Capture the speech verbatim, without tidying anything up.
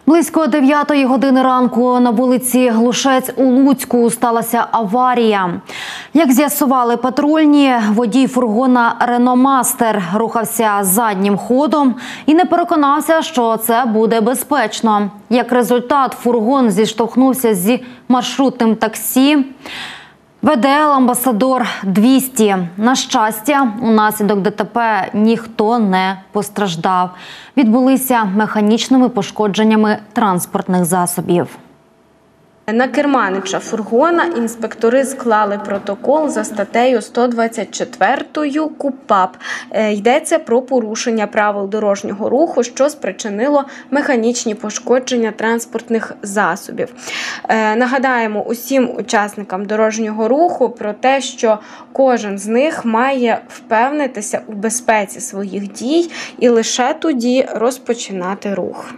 Близько дев'ятої години ранку на вулиці Глушець у Луцьку сталася аварія. Як з'ясували патрульні, водій фургона «Рено Мастер» рухався заднім ходом і не переконався, що це буде безпечно. Як результат, фургон зіштовхнувся зі маршрутним таксі ве де ел «Амбасадор двісті». На щастя, унаслідок де те пе ніхто не постраждав. Відбулися механічними пошкодженнями транспортних засобів. На керманича фургона інспектори склали протокол за статтею сто двадцять чотири КУпАП. Йдеться про порушення правил дорожнього руху, що спричинило механічні пошкодження транспортних засобів. Нагадаємо усім учасникам дорожнього руху про те, що кожен з них має впевнитися у безпеці своїх дій і лише тоді розпочинати рух.